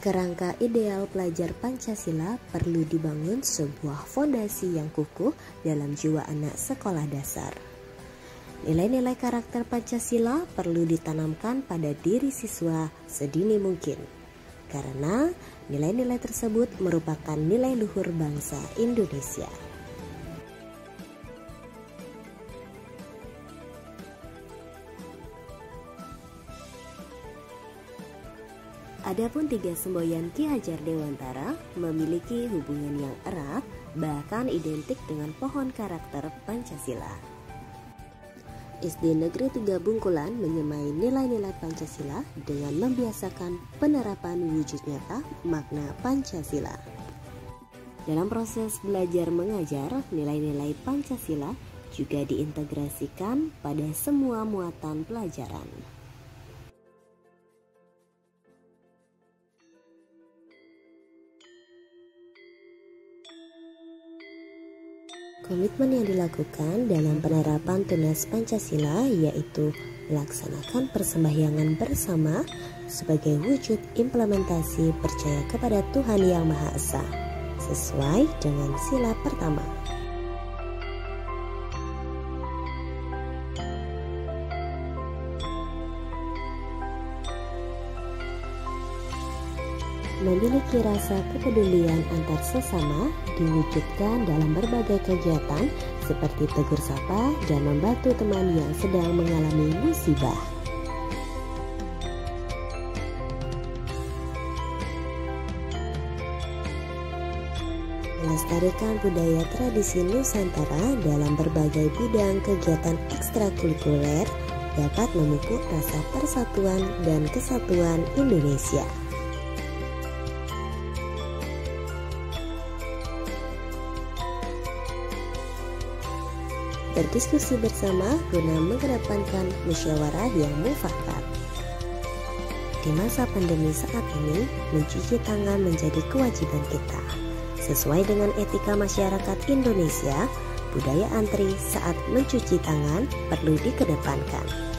Kerangka ideal pelajar Pancasila perlu dibangun sebuah fondasi yang kukuh dalam jiwa anak sekolah dasar. Nilai-nilai karakter Pancasila perlu ditanamkan pada diri siswa sedini mungkin, karena nilai-nilai tersebut merupakan nilai luhur bangsa Indonesia. Adapun tiga semboyan Ki Hajar Dewantara memiliki hubungan yang erat, bahkan identik dengan pohon karakter Pancasila. SD Negeri 3 Bungkulan menyemai nilai-nilai Pancasila dengan membiasakan penerapan wujud nyata makna Pancasila. Dalam proses belajar mengajar, nilai-nilai Pancasila juga diintegrasikan pada semua muatan pelajaran. Komitmen yang dilakukan dalam penerapan Tunas Pancasila yaitu melaksanakan persembahyangan bersama sebagai wujud implementasi percaya kepada Tuhan Yang Maha Esa, sesuai dengan sila pertama. Memiliki rasa kepedulian antar sesama diwujudkan dalam berbagai kegiatan seperti tegur sapa dan membantu teman yang sedang mengalami musibah. Melestarikan budaya tradisi Nusantara dalam berbagai bidang kegiatan ekstrakurikuler dapat memupuk rasa persatuan dan kesatuan Indonesia. Berdiskusi bersama guna mengedepankan musyawarah yang mufakat. Di masa pandemi saat ini, mencuci tangan menjadi kewajiban kita. Sesuai dengan etika masyarakat Indonesia, budaya antri saat mencuci tangan perlu dikedepankan.